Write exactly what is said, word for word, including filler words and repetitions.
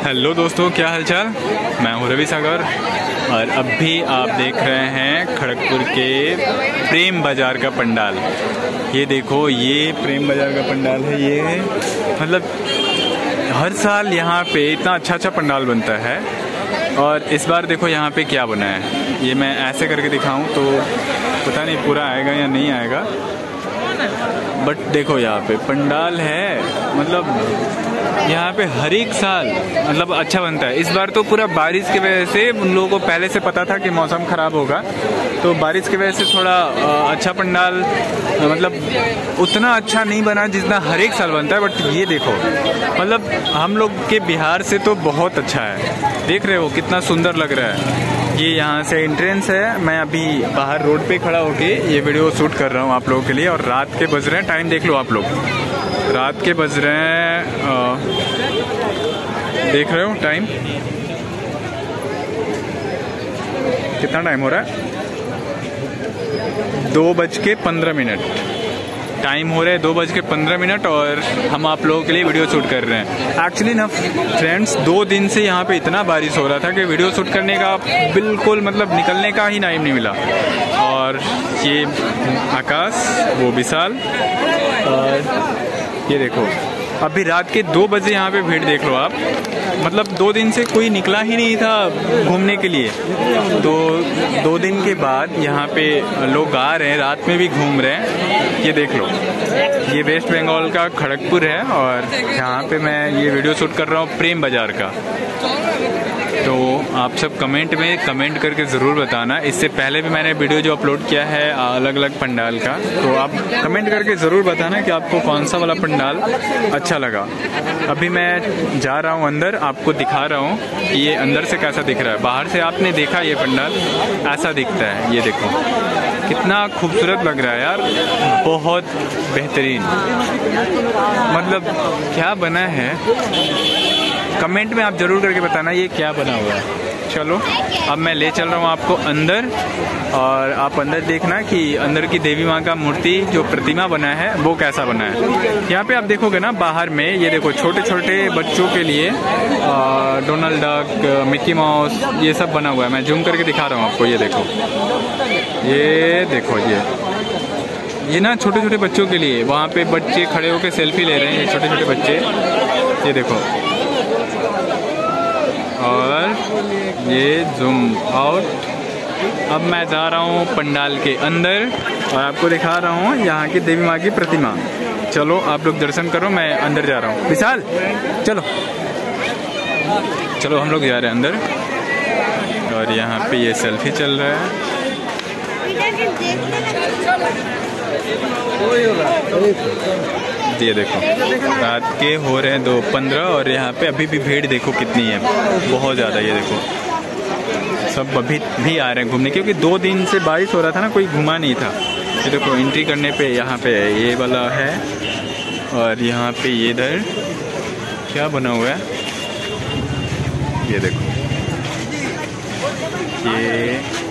Hello दोस्तों, क्या हालचाल। मैं हूँ रवि सागर और अभी आप देख रहे हैं खड़गपुर के प्रेम बाज़ार का पंडाल। ये देखो, ये प्रेम बाज़ार का पंडाल है। ये मतलब हर साल यहाँ पे इतना अच्छा अच्छा पंडाल बनता है और इस बार देखो यहाँ पे क्या बना है। ये मैं ऐसे करके दिखाऊं तो पता नहीं पूरा आएगा या नहीं आएगा, बट देखो यहाँ पे पंडाल है। मतलब यहाँ पे हर एक साल मतलब अच्छा बनता है। इस बार तो पूरा बारिश की वजह से उन लोगों को पहले से पता था कि मौसम ख़राब होगा, तो बारिश की वजह से थोड़ा अच्छा पंडाल मतलब उतना अच्छा नहीं बना जितना हर एक साल बनता है। बट ये देखो, मतलब हम लोग के बिहार से तो बहुत अच्छा है। देख रहे हो कितना सुंदर लग रहा है। ये यहाँ से एंट्रेंस है। मैं अभी बाहर रोड पे खड़ा होके ये वीडियो शूट कर रहा हूँ आप लोगों के लिए। और रात के बज रहे हैं, टाइम देख लो आप लोग, रात के बज रहे हैं आ, देख रहे हो टाइम कितना टाइम हो रहा है, दो बज के पंद्रह मिनट टाइम हो रहा है, दो बज के पंद्रह मिनट और हम आप लोगों के लिए वीडियो शूट कर रहे हैं। एक्चुअली ना फ्रेंड्स, दो दिन से यहाँ पे इतना बारिश हो रहा था कि वीडियो शूट करने का बिल्कुल मतलब निकलने का ही टाइम नहीं मिला। और ये आकाश, वो विशाल, और ये देखो अभी रात के दो बजे यहाँ पे भीड़ देख लो आप। मतलब दो दिन से कोई निकला ही नहीं था घूमने के लिए, तो दो दिन के बाद यहाँ पे लोग आ रहे हैं, रात में भी घूम रहे हैं। ये देख लो, ये वेस्ट बंगाल का खड़गपुर है और यहाँ पे मैं ये वीडियो शूट कर रहा हूँ प्रेम बाज़ार का। तो आप सब कमेंट में कमेंट करके ज़रूर बताना। इससे पहले भी मैंने वीडियो जो अपलोड किया है अलग अलग पंडाल का, तो आप कमेंट करके ज़रूर बताना कि आपको कौन सा वाला पंडाल अच्छा लगा। अभी मैं जा रहा हूँ अंदर, आपको दिखा रहा हूँ कि ये अंदर से कैसा दिख रहा है। बाहर से आपने देखा ये पंडाल ऐसा दिखता है। ये देखो कितना खूबसूरत लग रहा है यार, बहुत बेहतरीन। मतलब क्या बना है, कमेंट में आप ज़रूर करके बताना ये क्या बना हुआ है। चलो अब मैं ले चल रहा हूँ आपको अंदर और आप अंदर देखना कि अंदर की देवी माँ का मूर्ति जो प्रतिमा बना है वो कैसा बना है। यहाँ पे आप देखोगे ना बाहर में, ये देखो छोटे छोटे बच्चों के लिए डोनाल्ड डक, मिक्की माउस, ये सब बना हुआ है। मैं जूम करके दिखा रहा हूँ आपको। ये देखो, ये देखो, ये ये ना छोटे छोटे बच्चों के लिए, वहाँ पे बच्चे खड़े होकर सेल्फी ले रहे हैं, ये छोटे छोटे बच्चे। ये देखो, और ये जूम आउट। अब मैं जा रहा हूँ पंडाल के अंदर और आपको दिखा रहा हूँ यहाँ की देवी माँ की प्रतिमा। चलो आप लोग दर्शन करो, मैं अंदर जा रहा हूँ। विशाल चलो चलो, हम लोग जा रहे हैं अंदर। और यहाँ पे ये सेल्फी चल रहा है। ये देखो रात के हो रहे हैं दो पंद्रह और यहाँ पे अभी भी भीड़ देखो कितनी है, बहुत ज़्यादा। ये देखो सब अभी भी आ रहे हैं घूमने, क्योंकि दो दिन से बारिश हो रहा था ना, कोई घुमा नहीं था। ये देखो एंट्री करने पे यहाँ पे ये वाला है और यहाँ पे ये इधर क्या बना हुआ है, ये देखो, ये